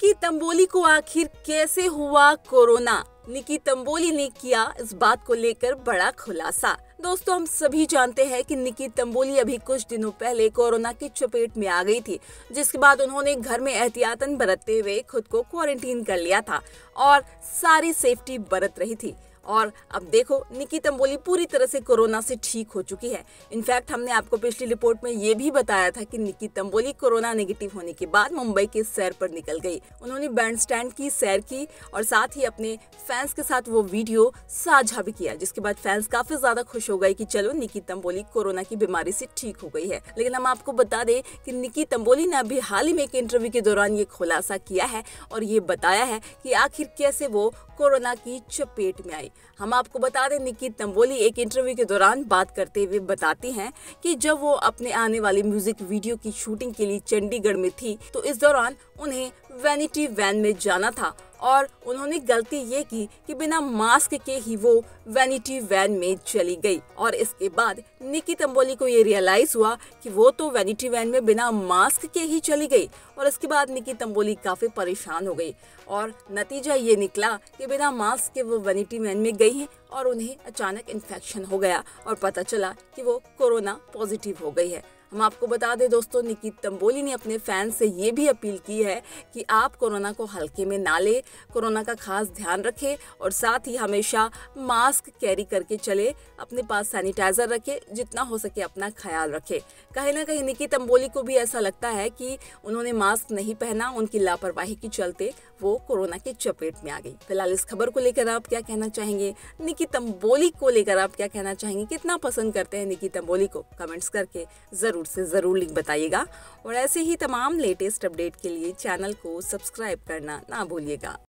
निकी तंबोली को आखिर कैसे हुआ कोरोना? निकी तंबोली ने किया इस बात को लेकर बड़ा खुलासा। दोस्तों, हम सभी जानते हैं कि निकी तंबोली अभी कुछ दिनों पहले कोरोना की चपेट में आ गई थी, जिसके बाद उन्होंने घर में एहतियातन बरतते हुए खुद को क्वारंटीन कर लिया था और सारी सेफ्टी बरत रही थी। और अब देखो, निकी तंबोली पूरी तरह से कोरोना से ठीक हो चुकी है। इनफैक्ट हमने आपको पिछली रिपोर्ट में ये भी बताया था कि निकी तंबोली कोरोना नेगेटिव होने के बाद मुंबई के सैर पर निकल गई। उन्होंने बैंड स्टैंड की सैर की और साथ ही अपने फैंस के साथ वो वीडियो साझा भी किया, जिसके बाद फैंस काफी ज्यादा खुश हो गए कि चलो निकी तंबोली कोरोना की बीमारी से ठीक हो गई है। लेकिन हम आपको बता दें कि निकी तंबोली ने अभी हाल ही में एक इंटरव्यू के दौरान ये खुलासा किया है और ये बताया है कि आखिर कैसे वो कोरोना की चपेट में आई। हम आपको बता दें, निकी तंबोली एक इंटरव्यू के दौरान बात करते हुए बताती हैं कि जब वो अपने आने वाली म्यूजिक वीडियो की शूटिंग के लिए चंडीगढ़ में थी, तो इस दौरान उन्हें वैनिटी वैन में जाना था और उन्होंने गलती ये की कि बिना मास्क के ही वो वैनिटी वैन में चली गई। और इसके बाद निकी तंबोली को ये रियलाइज हुआ कि वो तो वैनिटी वैन में बिना मास्क के ही चली गई। और इसके बाद निकी तंबोली काफी परेशान हो गई और नतीजा ये निकला कि बिना मास्क के वो वैनिटी वैन में गई हैं और उन्हें अचानक इन्फेक्शन हो गया और पता चला कि वो कोरोना पॉजिटिव हो गई है। हम आपको बता दें दोस्तों, निकी तंबोली ने अपने फैंस से ये भी अपील की है कि आप कोरोना को हल्के में ना ले, कोरोना का खास ध्यान रखें और साथ ही हमेशा मास्क कैरी करके चले, अपने पास सैनिटाइजर रखें, जितना हो सके अपना ख्याल रखें। कहीं ना कहीं निकी तंबोली को भी ऐसा लगता है कि उन्होंने मास्क नहीं पहना, उनकी लापरवाही के चलते वो कोरोना की चपेट में आ गई। फिलहाल इस खबर को लेकर आप क्या कहना चाहेंगे? निकी तंबोली को लेकर आप क्या कहना चाहेंगे? कितना पसंद करते हैं निकी तंबोली को? कमेंट्स करके जरूर लिंक बताइएगा और ऐसे ही तमाम लेटेस्ट अपडेट के लिए चैनल को सब्सक्राइब करना ना भूलिएगा।